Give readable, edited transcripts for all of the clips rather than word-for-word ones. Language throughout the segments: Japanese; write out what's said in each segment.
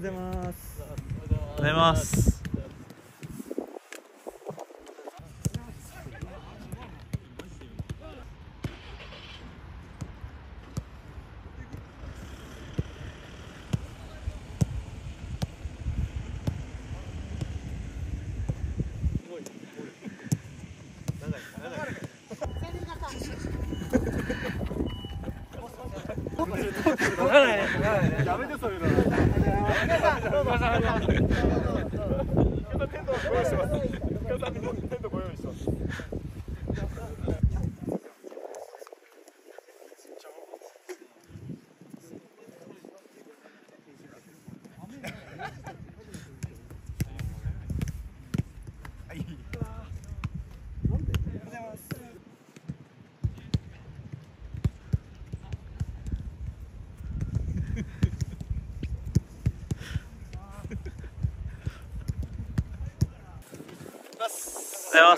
ございます。 おはようございます。 やめてそういうの。テントご用意してます。テントご用意してます。 おはようございます。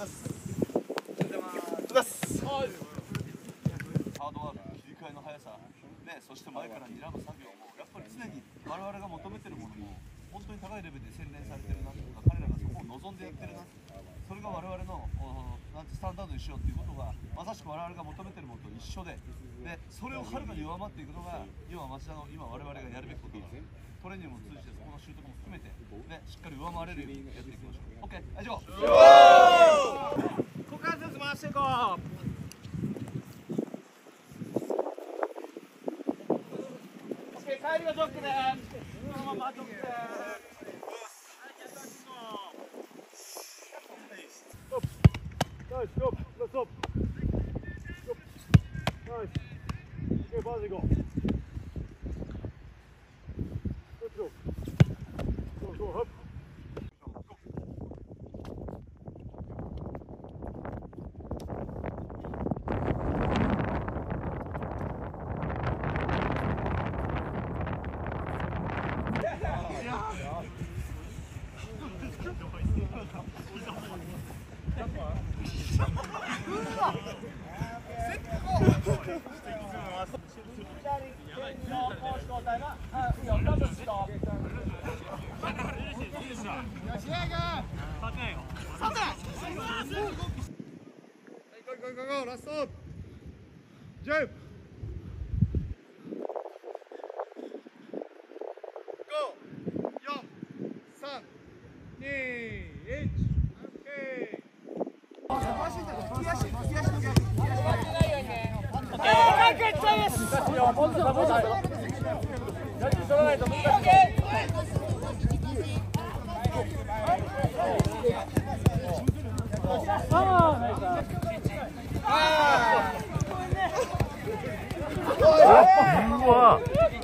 ハードワーク、切り替えの速さ、ね、そして前から睨む作業もやっぱり常に我々が求めているものも本当に高いレベルで洗練されてるなとか、彼らがそこを望んでやってるな、それが我々のスタンダードにしようということがまさしく我々が求めているものと一緒で、それをはるかに上回っていくのが今町田の今我々がやるべきことだ。トレーニングを通じてそこの習得も含めて、しっかり上回れるようにやっていきましょう。 OK、以上。 股関節回していこう。帰りはジョックで、そのままジョックで。ナイス、ストップ、ストップ。ナイス。OK、バージ行こう。Go, go, up. Go, last stop. Jump. Go. 4、3、2、1。OK。 うわ。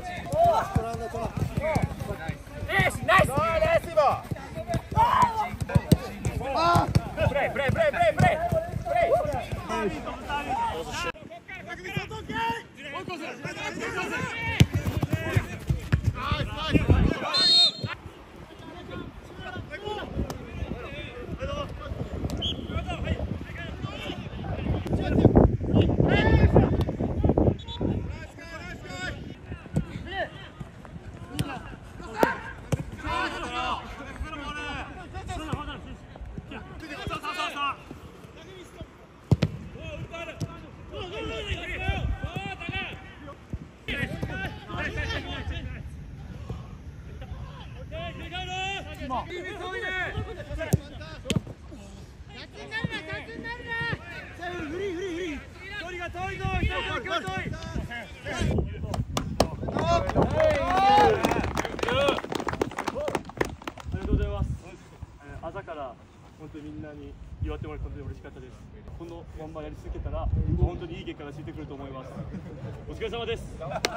朝から本当にみんなに祝ってもらって本当に嬉しかったです。このまんまやり続けたら本当にいい結果がついてくると思います。お疲れ様です。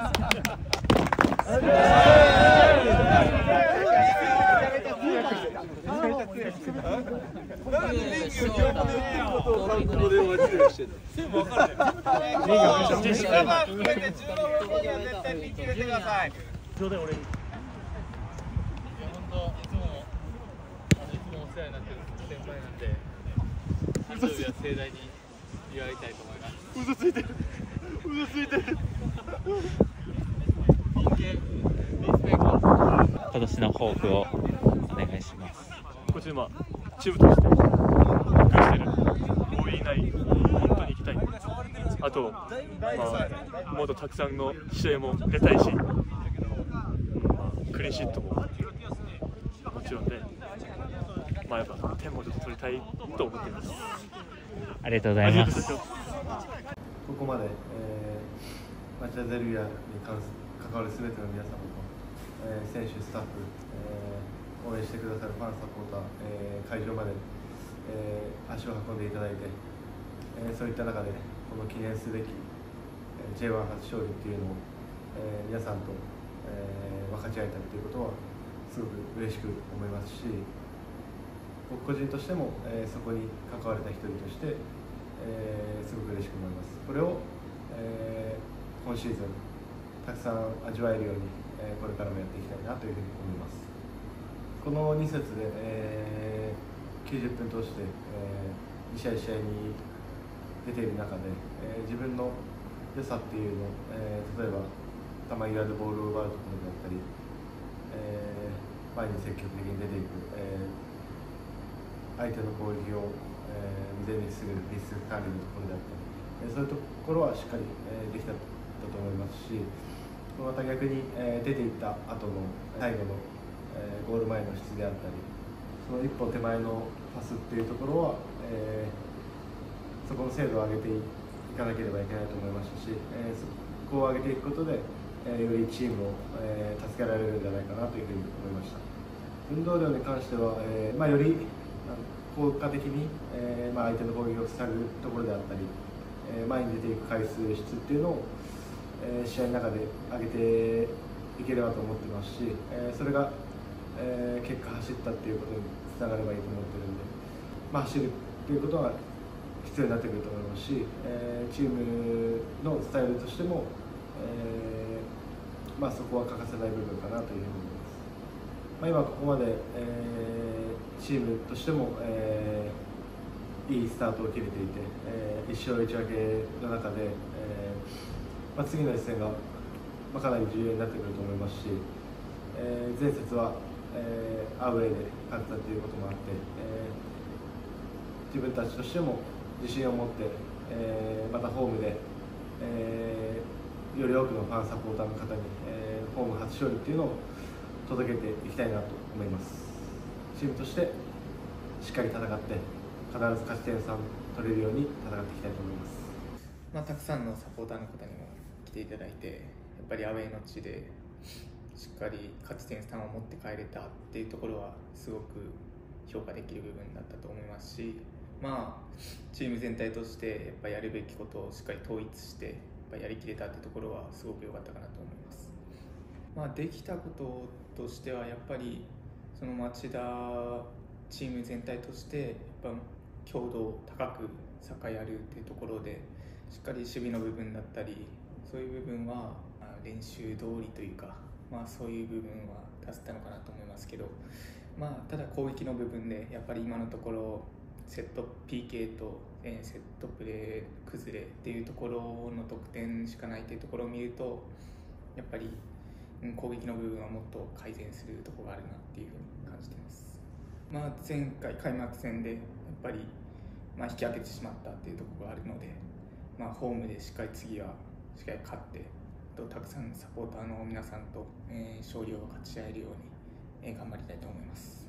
お世話になってる先輩なんで、誕生日は盛大に祝いたいと思います。 嘘ついてる。嘘ついてる。 尊敬、リスペクト。 今年の抱負をお願いします。 こっちでチームとして目標してる OE 内本当に行きたい。あと、もっとたくさんの試合も出たいし、クリーンシートももちろんで、やっぱ点もちょっと取りたいと思っています。 ありがとうございます。 ここまで、町田ゼルビアに関わるすべての皆様と、選手、スタッフ、応援してくださるファン、サポーター、会場まで、足を運んでいただいて、そういった中でこの記念すべき、J1 初勝利っていうのを、皆さんと、分かち合えたということはすごく嬉しく思いますし、僕個人としても、そこに関われた一人として、すごく嬉しく思います。これを、今シーズンたくさん味わえるように、これからもやっていきたいなというふうに思います。この2節で、90分通して、2試合に出ている中で、自分の良さっていうのを、例えば球際でボールを奪うところであったり、前に積極的に出ていく、相手の攻撃を、未然に防ぐリスク管理のところであったり、そういうところはしっかり、できたと思いますし、また逆に、出ていった後の最後の、ゴール前の質であったり、その一歩手前のパスっていうところは、そこの精度を上げていかなければいけないと思いましたし、そこを上げていくことで、よりチームを、助けられるんじゃないかなというふうに思いました。運動量に関しては、より効果的に、相手の攻撃を塞ぐところであったり、前に出ていく回数、質っていうのを、試合の中で上げていければと思ってますし、それが、結果走ったっていうことにつながればいいと思ってるんで、走るっていうことは必要になってくると思いますし、チームのスタイルとしても、そこは欠かせない部分かなというふうに思います。今ここまで、チームとしても、いいスタートを切れていて、1勝1分けの中で、次の一戦が、かなり重要になってくると思いますし、前節は、アウェーで勝ったということもあって、自分たちとしても自信を持って、またホームで、より多くのファンサポーターの方に、ホーム初勝利っていうのを届けていきたいなと思います。チームとしてしっかり戦って必ず勝ち点3取れるように戦っていきたいと思います。 たくさんのサポーターの方にも来ていただいて、やっぱりアウェーの地でしっかり勝ち点3を持って帰れたっていうところはすごく評価できる部分だったと思いますし、チーム全体としてやっぱやるべきことをしっかり統一してやっぱやりきれたってところはすごく良かったかなと思います。できたこととしてはやっぱりその町田チーム全体としてやっぱ強度を高く栄えるっていうところでしっかり守備の部分だったりそういう部分は練習通りというか、そういう部分は出せたのかなと思いますけど、ただ攻撃の部分でやっぱり今のところセット PK とセットプレー崩れっていうところの得点しかないっていうところを見るとやっぱり攻撃の部分はもっと改善するところがあるなっていうふうに感じています。前回開幕戦でやっぱり引き分けてしまったっていうところがあるので、ホームでしっかり次はしっかり勝ってたくさんのサポーターの皆さんと、勝利を勝ち合えるように、頑張りたいと思います。